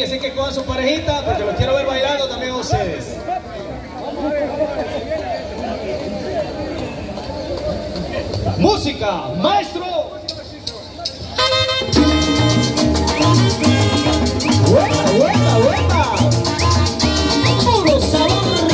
ahí, así que con su parejita, porque los quiero ver bailando también a ustedes. Música, maestro. ¡Huepa, huepa, huepa! ¡Puro sabor!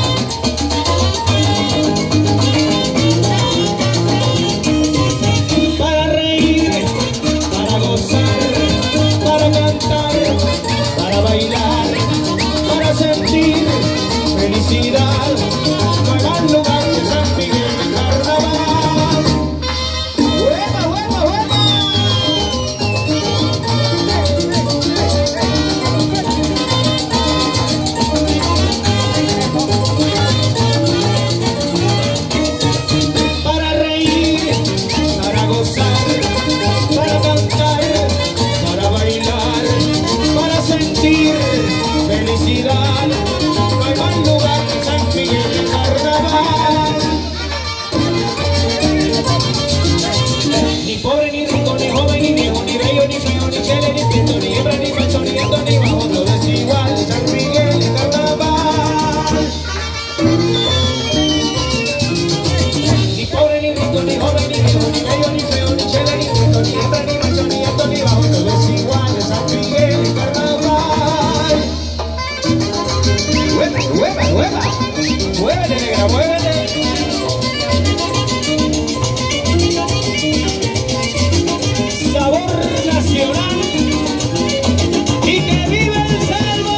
Para reír, para gozar, para cantar, para bailar, para sentir felicidad. No hay más lugar que San Miguel de Carnaval. ¡Huepa, huepa, huepa! Para reír, para gozar, para cantar, para bailar, para sentir felicidad. No hay más lugar que San Miguel de Carnaval. Ni pobre, ni rico, ni joven, ni viejo, ni bello, ni feo, ni chele, ni pinto, ni hembra, ni macho, ni alto, ni bajo, todo es igual. San Miguel de Carnaval. Ni pobre, ni rico, ni joven, ni viejo, ni bello, ni feo, ni chele, ni pinto, ni hembra, ni macho, ni alto, ni bajo, todo es igual. San Miguel de Carnaval. ¡Hueva, hueva, hueva! ¡Muévete, negra, muévete! Sabor nacional y que vive el salvo.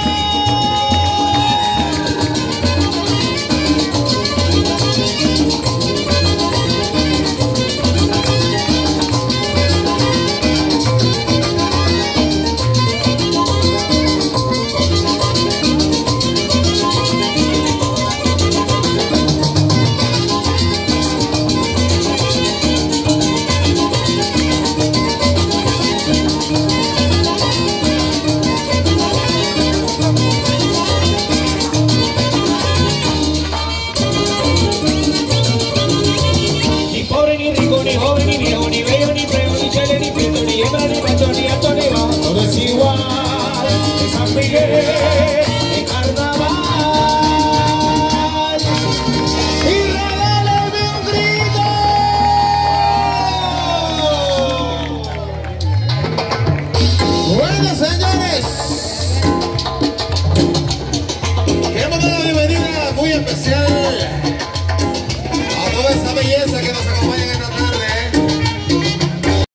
Ni pobre, ni rico, ni joven, ni viejo, ni bello, ni feo, ni chele, ni pinto, ni hembra, ni macho, ni alto, ni bajo, todo es igual. De San Miguel.